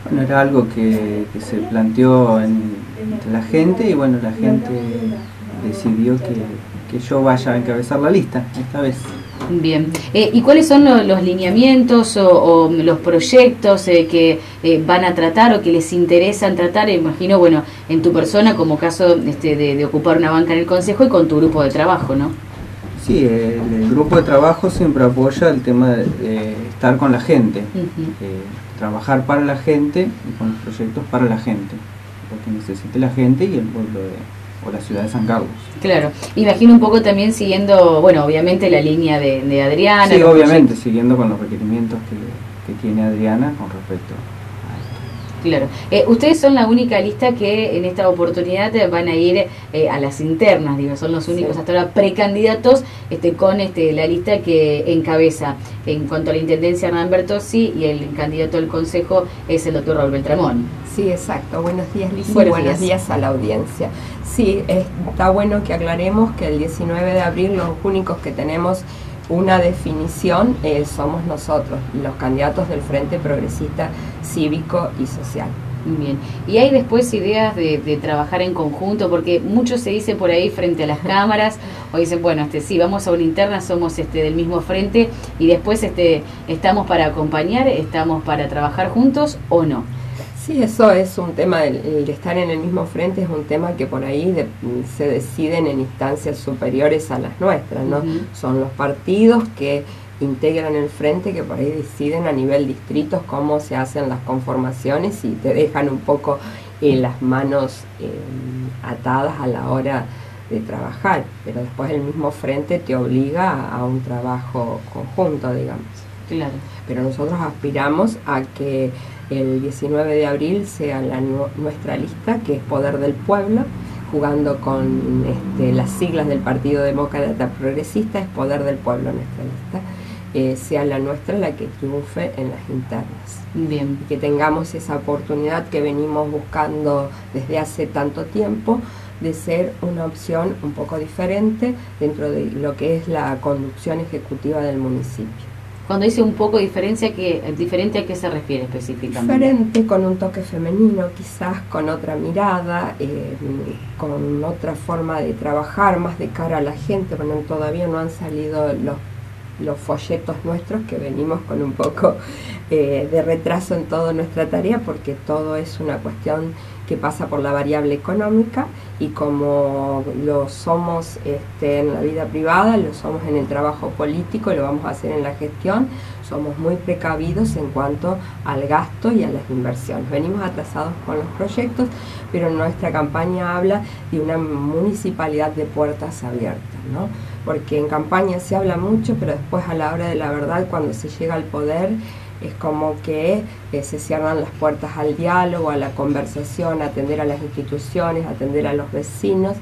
Bueno, era algo que se planteó entre la gente y bueno, la gente decidió que yo vaya a encabezar la lista esta vez. Bien. ¿Y cuáles son los lineamientos o los proyectos que van a tratar o que les interesan tratar? Imagino, bueno, en tu persona como caso de ocupar una banca en el Consejo y con tu grupo de trabajo, ¿no? Sí, el grupo de trabajo siempre apoya el tema de estar con la gente, trabajar para la gente y con los proyectos para la gente, lo que necesite la gente y el pueblo o la ciudad de San Carlos. Claro, imagino un poco también siguiendo, bueno, obviamente la línea de Adriana. Sí, obviamente, siguiendo con los requerimientos que tiene Adriana con respecto a esto. Claro. Ustedes son la única lista que en esta oportunidad van a ir a las internas, digo, son los únicos hasta ahora precandidatos con la lista que encabeza en cuanto a la intendencia Hernán Bertozzi y el candidato al consejo es el doctor Raúl Beltramón. Sí, exacto. Buenos días, Lizy. Buenos días a la audiencia. Sí, está bueno que aclaremos que el 19 de abril los únicos que tenemos una definición somos nosotros, los candidatos del Frente Progresista Cívico y Social. Bien, y hay después ideas de trabajar en conjunto, porque mucho se dice por ahí frente a las cámaras, o dicen, bueno, sí, vamos a una interna, somos del mismo frente, y después estamos para acompañar, estamos para trabajar juntos, ¿o no? Sí, eso es un tema, el de estar en el mismo frente es un tema que por ahí se deciden en instancias superiores a las nuestras, ¿no? Son los partidos que integran el frente que por ahí deciden a nivel distritos cómo se hacen las conformaciones y te dejan un poco las manos atadas a la hora de trabajar, pero después el mismo frente te obliga a un trabajo conjunto, digamos. Claro. Pero nosotros aspiramos a que el 19 de abril sea nuestra lista, que es Poder del Pueblo, jugando con las siglas del Partido Demócrata Progresista, es Poder del Pueblo nuestra lista, sea la nuestra la que triunfe en las internas. Bien. Y que tengamos esa oportunidad que venimos buscando desde hace tanto tiempo, de ser una opción un poco diferente dentro de lo que es la conducción ejecutiva del municipio. Cuando dice un poco diferente, ¿a qué se refiere específicamente? Diferente, con un toque femenino, quizás con otra mirada, con otra forma de trabajar, más de cara a la gente. Bueno, todavía no han salido los folletos nuestros, que venimos con un poco de retraso en toda nuestra tarea, porque todo es una cuestión que pasa por la variable económica, y como lo somos en la vida privada, lo somos en el trabajo político, lo vamos a hacer en la gestión, somos muy precavidos en cuanto al gasto y a las inversiones. Venimos atrasados con los proyectos, pero nuestra campaña habla de una municipalidad de puertas abiertas, ¿no? Porque en campaña se habla mucho, pero después a la hora de la verdad, cuando se llega al poder, es como que se cierran las puertas al diálogo, a la conversación, a atender a las instituciones, a atender a los vecinos,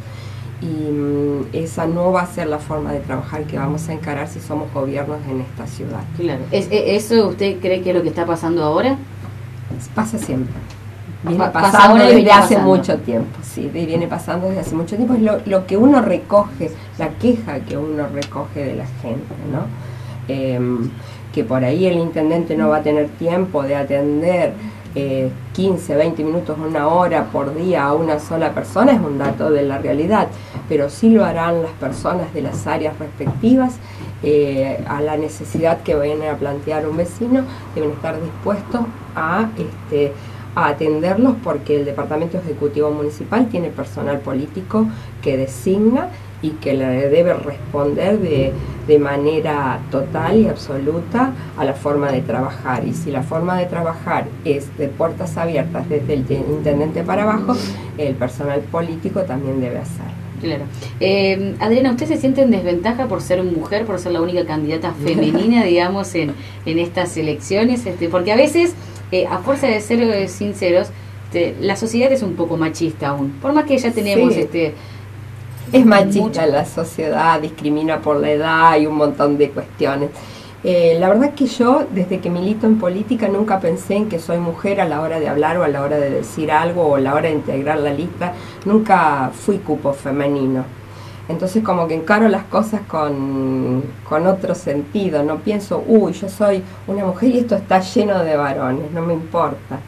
y esa no va a ser la forma de trabajar que vamos a encarar si somos gobiernos en esta ciudad. Claro. ¿Eso usted cree que es lo que está pasando ahora? Pasa siempre. Viene pasando desde hace mucho tiempo, sí, viene pasando desde hace mucho tiempo. Es lo que uno recoge, la queja que uno recoge de la gente, ¿no? Que por ahí el intendente no va a tener tiempo de atender 15, 20 minutos, una hora por día a una sola persona, es un dato de la realidad, pero sí lo harán las personas de las áreas respectivas. A la necesidad que vayan a plantear un vecino, deben estar dispuestos a atenderlos, porque el Departamento Ejecutivo Municipal tiene personal político que designa y que le debe responder de manera total y absoluta a la forma de trabajar. Y si la forma de trabajar es de puertas abiertas desde el intendente para abajo, el personal político también debe hacerlo. Claro. Adriana, ¿usted se siente en desventaja por ser mujer, por ser la única candidata femenina, digamos, en estas elecciones? Porque a veces, a fuerza de ser sinceros, la sociedad es un poco machista aún. Por más que ya tenemos sí. Es machista la sociedad, discrimina por la edad y un montón de cuestiones. La verdad que yo, desde que milito en política, nunca pensé en que soy mujer a la hora de hablar o a la hora de decir algo o a la hora de integrar la lista. Nunca fui cupo femenino. Entonces como que encaro las cosas con otro sentido. No pienso, uy, yo soy una mujer y esto está lleno de varones, no me importa.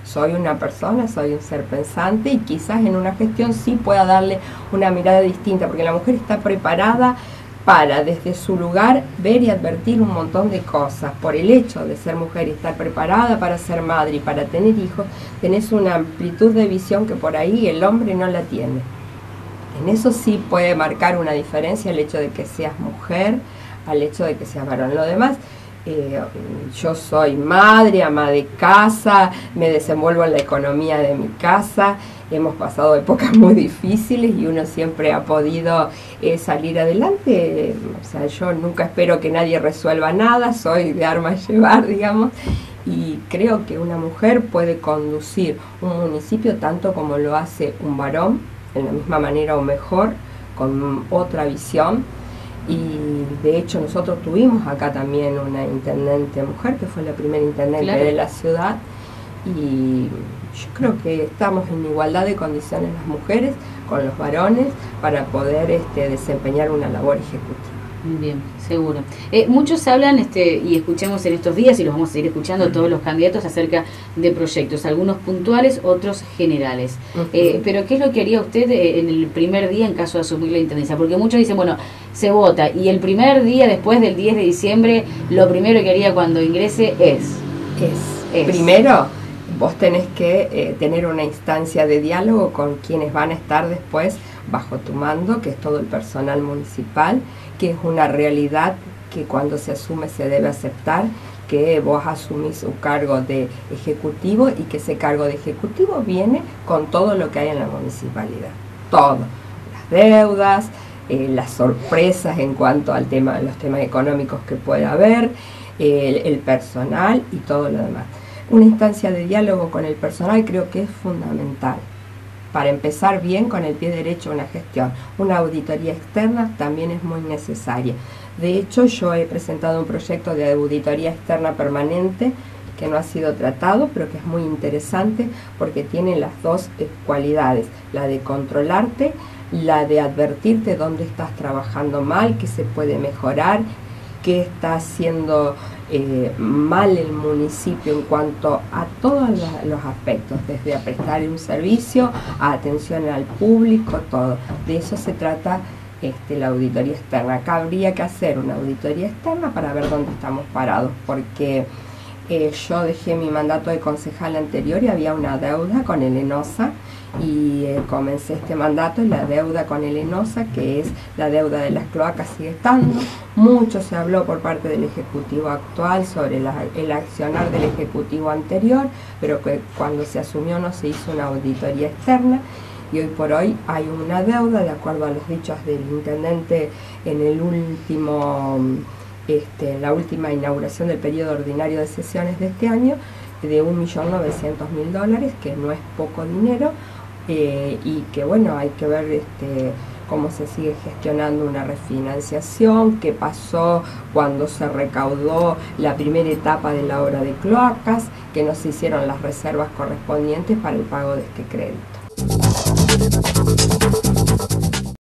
soy una persona, soy un ser pensante y quizás en una gestión sí pueda darle una mirada distinta, porque la mujer está preparada para desde su lugar ver y advertir un montón de cosas. Por el hecho de ser mujer y estar preparada para ser madre y para tener hijos, tenés una amplitud de visión que por ahí el hombre no la tiene. En eso sí puede marcar una diferencia el hecho de que seas mujer al hecho de que seas varón. Lo demás, yo soy madre, ama de casa, me desenvuelvo en la economía de mi casa. Hemos pasado épocas muy difíciles y uno siempre ha podido salir adelante. O sea, yo nunca espero que nadie resuelva nada, soy de armas llevar, digamos, y creo que una mujer puede conducir un municipio tanto como lo hace un varón, en la misma manera o mejor, con otra visión. Y de hecho nosotros tuvimos acá también una intendente mujer, que fue la primera intendente claro. de la ciudad, y yo creo que estamos en igualdad de condiciones las mujeres con los varones para poder desempeñar una labor ejecutiva. Bien, seguro. Muchos hablan, y escuchamos en estos días, y los vamos a seguir escuchando todos los candidatos acerca de proyectos, algunos puntuales, otros generales. Pero ¿qué es lo que haría usted en el primer día en caso de asumir la intendencia? Porque muchos dicen, bueno, se vota, y el primer día después del 10 de diciembre, lo primero que haría cuando ingrese es. Primero, vos tenés que tener una instancia de diálogo con quienes van a estar después bajo tu mando, que es todo el personal municipal, que es una realidad que cuando se asume se debe aceptar, que vos asumís un cargo de ejecutivo y que ese cargo de ejecutivo viene con todo lo que hay en la municipalidad. Todo. Las deudas, las sorpresas en cuanto al tema, los temas económicos que pueda haber, el personal y todo lo demás. Una instancia de diálogo con el personal creo que es fundamental para empezar bien con el pie derecho una gestión. Una auditoría externa también es muy necesaria. De hecho, yo he presentado un proyecto de auditoría externa permanente que no ha sido tratado, pero que es muy interesante porque tiene las dos cualidades, la de controlarte, la de advertirte dónde estás trabajando mal, qué se puede mejorar, qué está haciendo mal el municipio en cuanto a todos los aspectos, desde a prestar un servicio, a atención al público, todo. De eso se trata la auditoría externa. Acá habría que hacer una auditoría externa para ver dónde estamos parados, porque yo dejé mi mandato de concejal anterior y había una deuda con el ENOSA, y comencé este mandato y la deuda con el ENOSA, que es la deuda de las cloacas, sigue estando. Mucho se habló por parte del Ejecutivo actual sobre el accionar del Ejecutivo anterior, pero que cuando se asumió no se hizo una auditoría externa, y hoy por hoy hay una deuda, de acuerdo a los dichos del intendente en el último, en la última inauguración del periodo ordinario de sesiones de este año, de $1.900.000, que no es poco dinero, y que bueno, hay que ver cómo se sigue gestionando una refinanciación, qué pasó cuando se recaudó la primera etapa de la obra de cloacas, que no se hicieron las reservas correspondientes para el pago de este crédito.